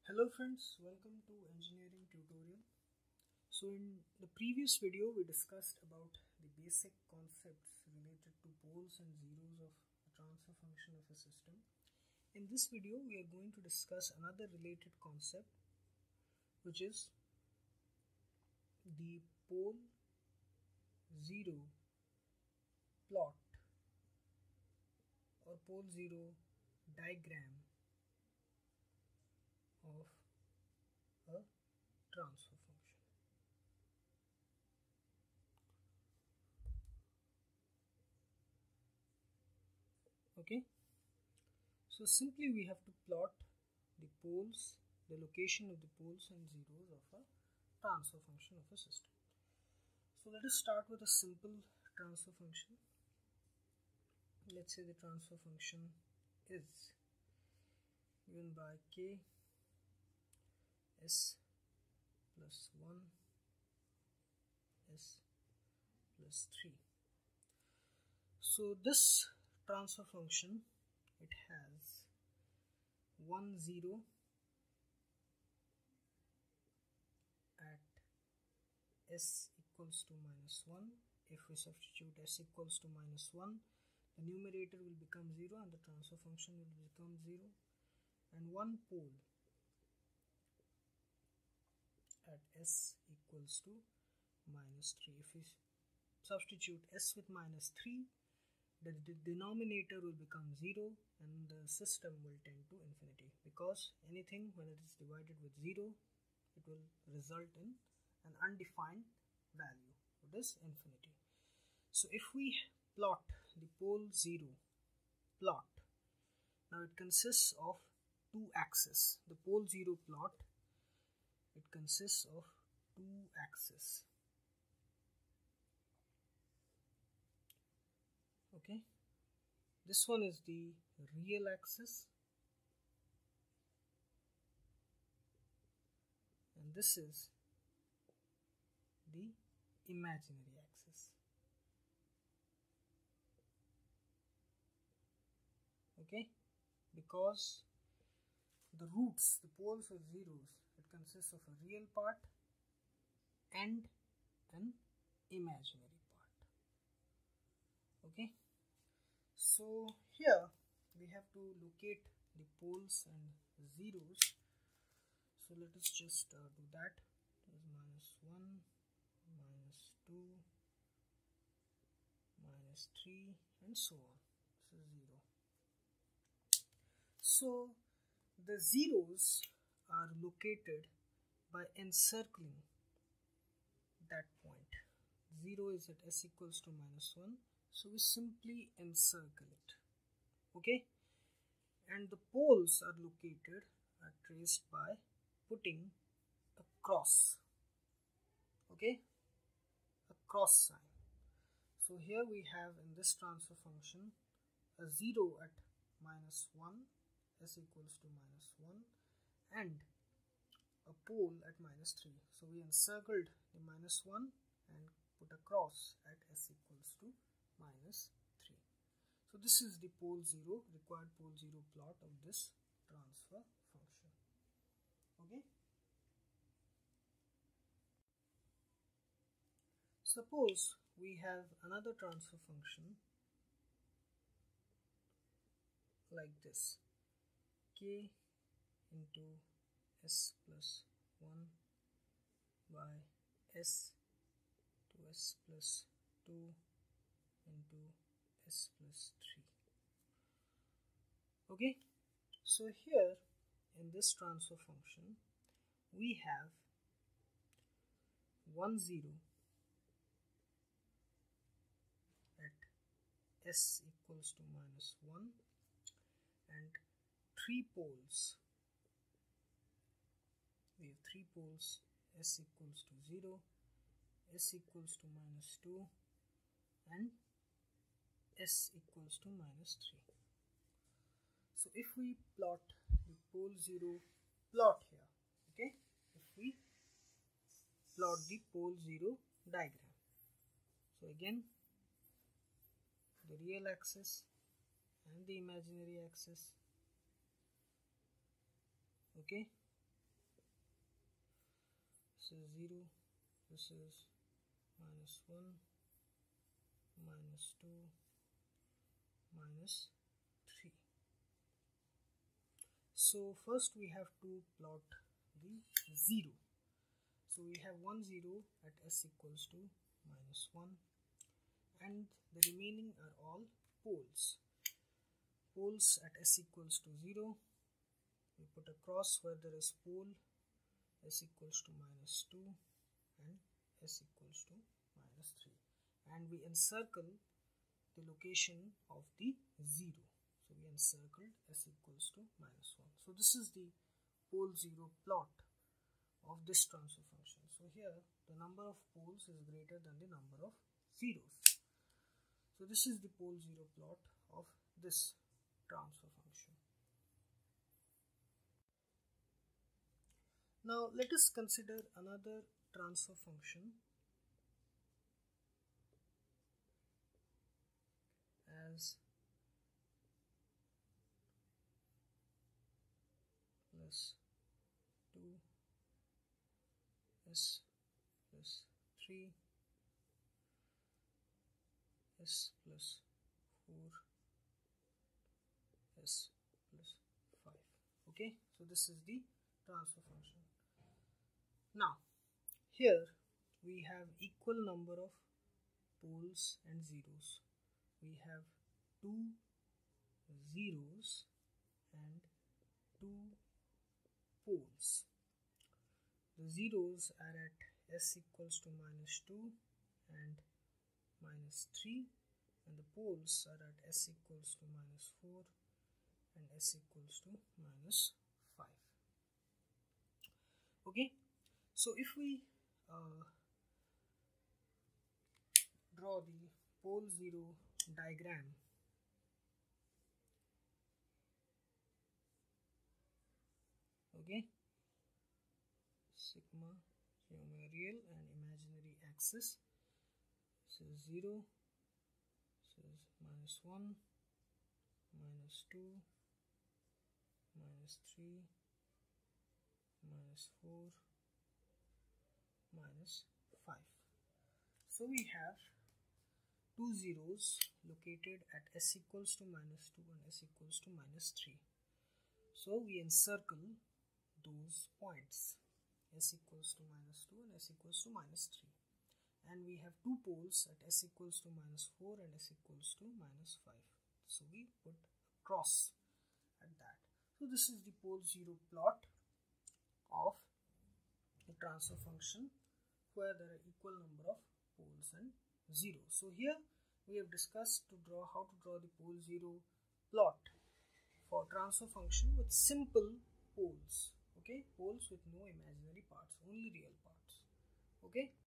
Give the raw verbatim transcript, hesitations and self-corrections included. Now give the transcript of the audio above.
Hello friends, welcome to engineering tutorial. So in the previous video we discussed about the basic concepts related to poles and zeros of a transfer function of a system. In this video we are going to discuss another related concept, which is the pole zero plot or pole zero diagram of a transfer function. Okay, so simply we have to plot the poles, the location of the poles and zeros of a transfer function of a system. So let us start with a simple transfer function. Let's say the transfer function is given by k s plus one s plus three. So this transfer function, it has one zero at s equals to minus one. If we substitute s equals to minus one, the numerator will become zero and the transfer function will become zero, and one pole at s equals to minus three. If we substitute s with minus three, the denominator will become zero and the system will tend to infinity, because anything when it is divided with zero, it will result in an undefined value, it is infinity. So if we plot the pole zero plot, now it consists of two axes. The pole zero plot, it consists of two axes. Okay, this one is the real axis and this is the imaginary axis. Okay, because the roots, the poles or zeros, it consists of a real part and an imaginary part. Okay, so here we have to locate the poles and zeros. So let us just uh, do that. This is minus one, minus two, minus three, and so on. This is zero. So the zeros are located by encircling that point. zero is at s equals to minus one, so we simply encircle it. Okay, and the poles are located, are traced by putting a cross. Okay, a cross sign. So here we have in this transfer function a zero at minus one, s equals to minus one, and a pole at minus three. So we encircled the minus one and put a cross at s equals to minus three. So this is the pole zero, required pole zero plot of this transfer function. Okay, suppose we have another transfer function like this: k into s plus one by s to s plus two into s plus three. Okay, so here in this transfer function we have one zero at s equals to minus one and three poles. We have three poles: s equals to zero, s equals to minus two, and s equals to minus three. So if we plot the pole zero plot here, okay, if we plot the pole zero diagram, so again the real axis and the imaginary axis. Okay, This is zero, this is minus one, minus two, minus three. So first we have to plot the zero. So we have one zero at s equals to minus one, and the remaining are all poles. Poles at s equals to zero, we put a cross where there is pole, s equals to minus two and s equals to minus three, and we encircle the location of the zero. So we encircled s equals to minus one. So this is the pole zero plot of this transfer function. So here the number of poles is greater than the number of zeros. So this is the pole zero plot of this transfer function. Now let us consider another transfer function as plus two s plus three s plus four s plus five. Okay, so this is the transfer function. Now here we have equal number of poles and zeros. We have two zeros and two poles. The zeros are at s equals to minus two and minus three, and the poles are at s equals to minus four and s equals to minus five. Okay, so if we uh, draw the pole zero diagram, okay, sigma, sigma real and imaginary axis. This is zero, this is minus one, minus two, minus three, minus four, minus five. So we have two zeros located at s equals to minus two and s equals to minus three. So we encircle those points, s equals to minus two and s equals to minus three. And we have two poles at s equals to minus four and s equals to minus five. So we put a cross at that. So this is the pole zero plot of the transfer function where there are equal number of poles and zeros. So here we have discussed to draw how to draw the pole zero plot for transfer function with simple poles. Okay, poles with no imaginary parts, only real parts. Okay.